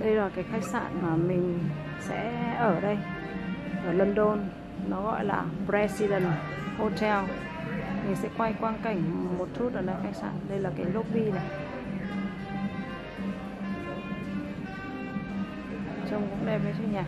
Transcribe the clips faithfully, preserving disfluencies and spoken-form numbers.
Đây là cái khách sạn mà mình sẽ ở đây, ở London. Nó gọi là President Hotel. Mình sẽ quay quang cảnh một chút ở đây khách sạn. Đây là cái lobby này. Trông cũng đẹp đấy chứ nhỉ.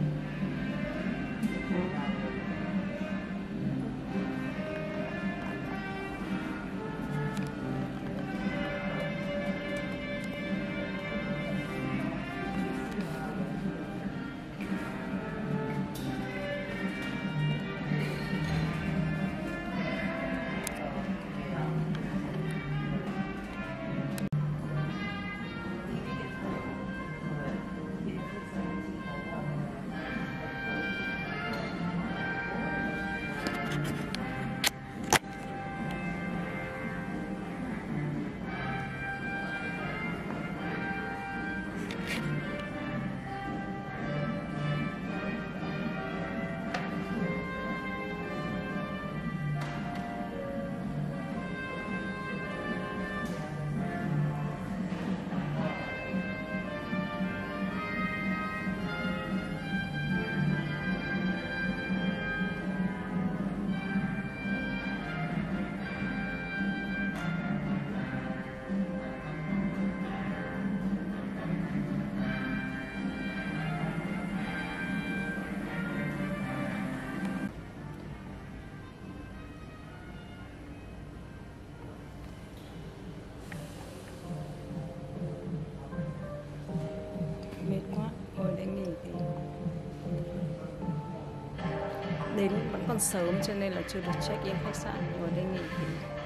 Đến vẫn còn sớm cho nên là chưa được check in khách sạn, ngồi đây nghỉ thì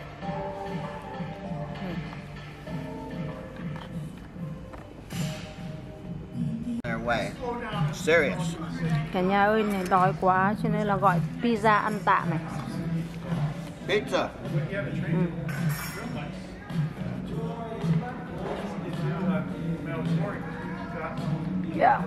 Serious. Cả nhà ơi, này đói quá cho nên là gọi pizza ăn tạm này. Pizza. Ừ. Yeah.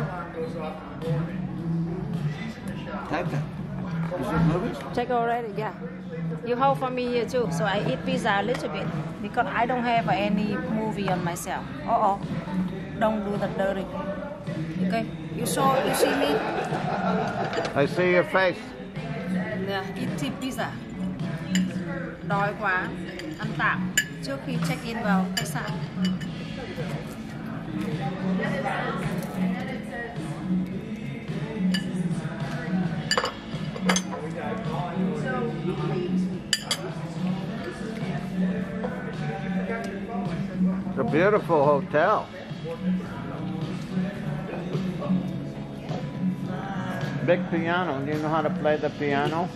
Take that. Is it movies? Check already, yeah. You hold for me here too, so I eat pizza a little bit because I don't have any movie on myself. Oh, oh, don't do the dirty. Okay, you saw, you see me? I see your face. Yeah, eat pizza. Đói quá, ăn tạm trước khi check in vào khách sạn. It's a beautiful hotel. Big piano. Do you know how to play the piano?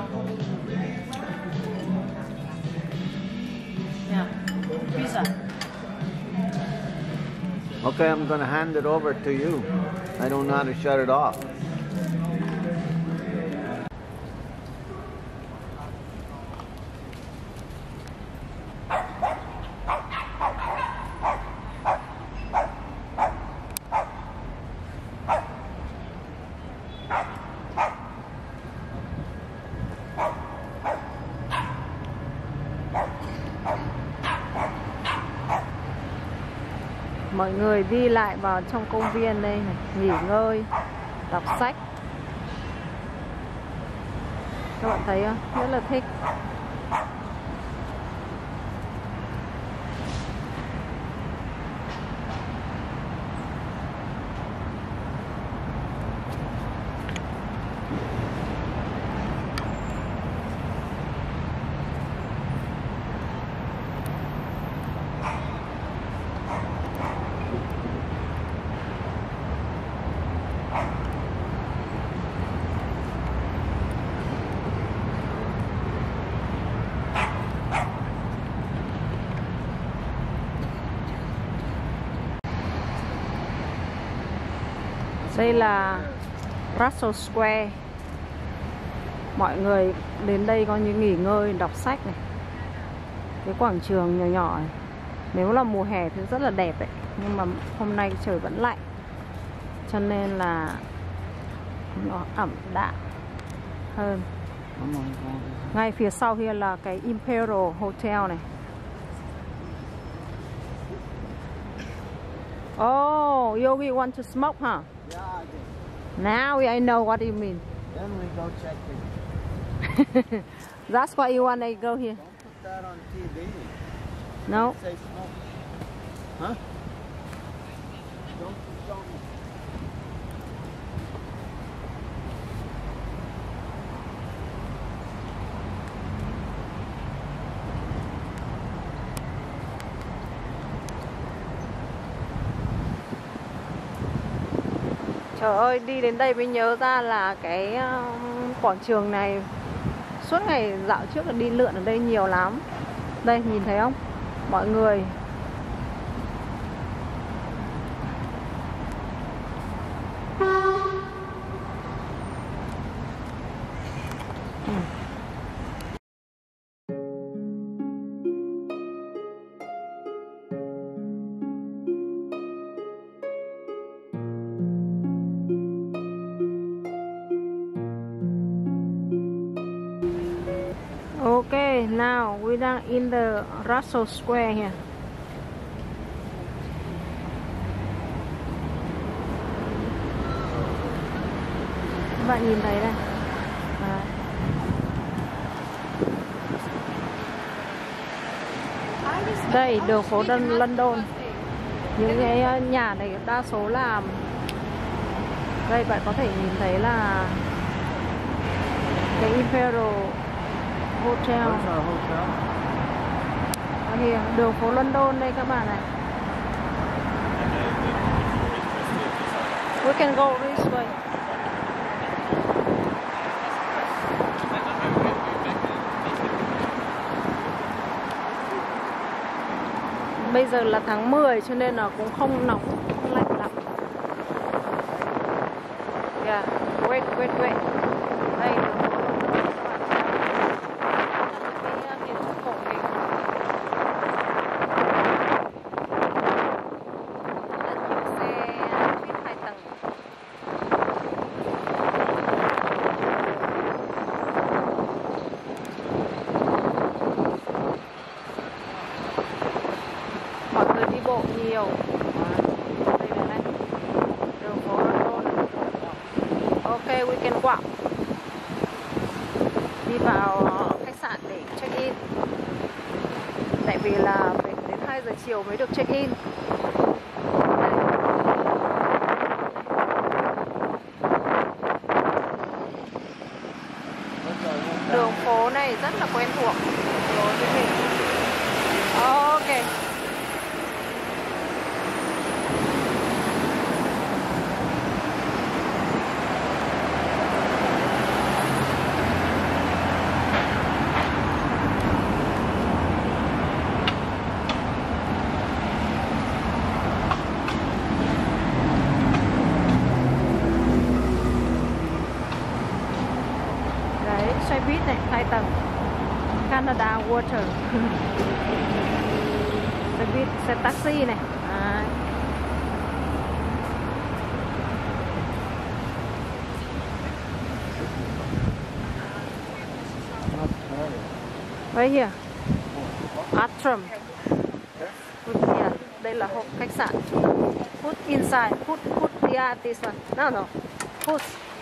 Yeah, pizza. Okay, I'm going to hand it over to you. I don't know how to shut it off. Mọi người đi lại vào trong công viên đây này, nghỉ ngơi, đọc sách. Các bạn thấy không? Rất là thích. Đây là Russell Square. Mọi người đến đây coi như nghỉ ngơi, đọc sách này. Cái quảng trường nhỏ nhỏ này. Nếu là mùa hè thì rất là đẹp đấy. Nhưng mà hôm nay trời vẫn lạnh, cho nên là nó ẩm đạm hơn. Ngay phía sau kia là cái Imperial Hotel này. Oh, Yogi want to smoke, huh? Yeah, I did. Now I know what you mean. Then we go check in. That's why you want to go here. Don't put that on T V. No. Say smoke. Huh? Don't show me. Trời ơi, đi đến đây mới nhớ ra là cái uh, quảng trường này suốt ngày dạo trước là đi lượn ở đây nhiều lắm. Đây, nhìn thấy không? Mọi người Okay, now we are in the Russell Square here. Các bạn nhìn thấy đây. À. Đây, đường phố London. Những cái nhà này đa số là đây, bạn có thể nhìn thấy là cái Imperial Hotel. Ở here, đường phố London đây các bạn này. We can go this way. Bây giờ là tháng mười cho nên là cũng không nóng, không lạnh lắm. Yeah, wait, wait, wait. Đây, nhiều. Đây là đây. Đường phố London. Ok, we can walk. Đi vào khách sạn để check in. Tại vì là phải đến hai giờ chiều mới được check in. Đường phố này rất là quen thuộc đối với mình. Ok. Xe buýt này, hai tầng Canada Water. Xe buýt, xe taxi này. À. Right here. Atrium. Yeah, đây là hộp khách sạn. Put inside. Put, put the this one. No, no. Put.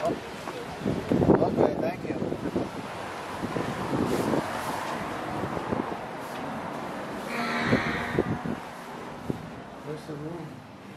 Okay, thank you. Where's the room?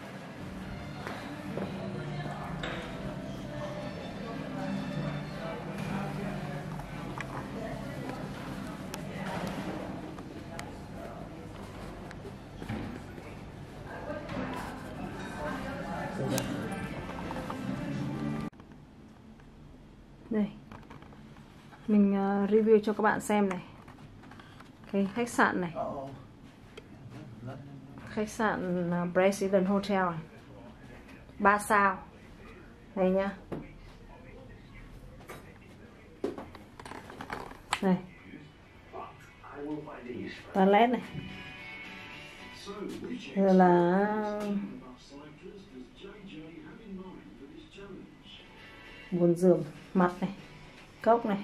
Đây, mình uh, review cho các bạn xem này. Cái khách sạn này, khách sạn uh, President Hotel này, ba sao đây nhá. Đây, toilet này, rồi là bồn rửa mặt này, cốc này.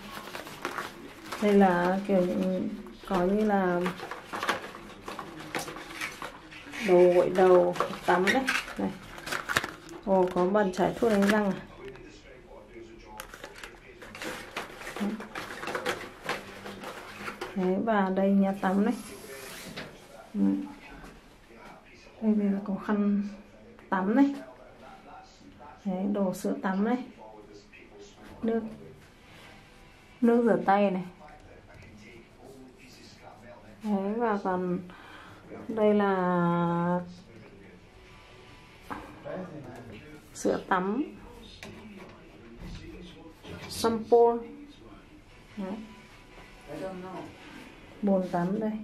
Đây là kiểu có như là đồ gội đầu, tắm đấy này. Ồ, có bàn chải thuốc đánh răng à. Đấy, và đây nhà tắm đấy. Đây, đây là có khăn tắm đấy. Đấy, đồ sữa tắm đấy, nước nước rửa tay này. Đấy, và còn đây là sữa tắm, shampoo. Đấy, bồn tắm đây.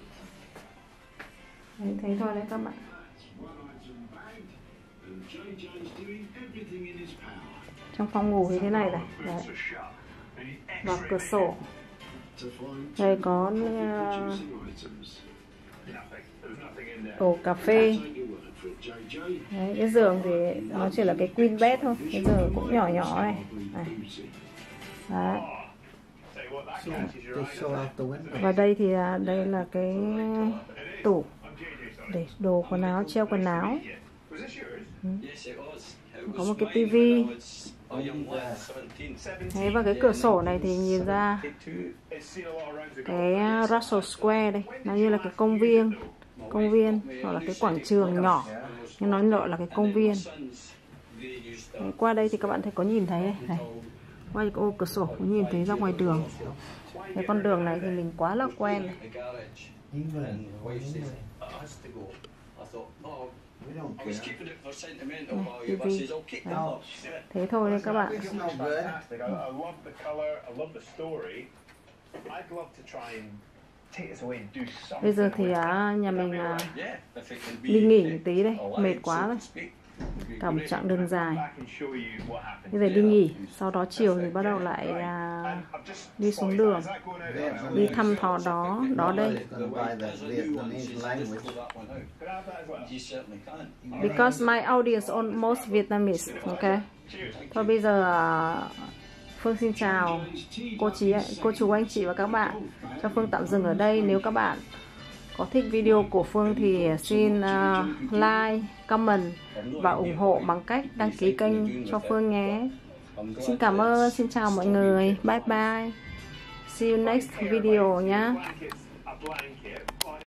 Đấy, thấy thôi đấy các bạn. Trong phòng ngủ như thế này này. Đấy. Và cửa sổ. Đây có uh, ổ cà phê. Đấy, cái giường thì nó chỉ là cái queen bed thôi, cái giường cũng nhỏ nhỏ này, này. Đấy. Và đây thì đây là cái tủ để đồ quần áo, treo quần áo. Ừ. Có một cái tivi. Đấy, và cái cửa sổ này thì nhìn ra cái Russell Square đây, nó như là cái công viên, công viên hoặc là cái quảng trường nhỏ, nhưng nó gọi là cái công viên. Đấy, qua đây thì các bạn thấy có nhìn thấy đây, này. Qua cái ô cửa sổ có nhìn thấy ra ngoài đường. Cái con đường này thì mình quá là quen này. Thế thôi đấy các bạn. Bây giờ thì à, nhà mình à, đi nghỉ một tí đây, mệt quá rồi, cả một chặng đường dài. Bây giờ đi nghỉ, sau đó chiều thì bắt đầu lại à, đi xuống đường, đi thăm thò đó, đó đây. Because my audience almost Vietnamese, ok. Thôi bây giờ à, Phương xin chào cô chị, cô chú, anh chị và các bạn. Cho Phương tạm dừng ở đây. Nếu các bạn có thích video của Phương thì xin uh, like, comment và ủng hộ bằng cách đăng ký kênh cho Phương nhé. Xin cảm ơn, xin chào mọi người, bye bye, see you next video nhé.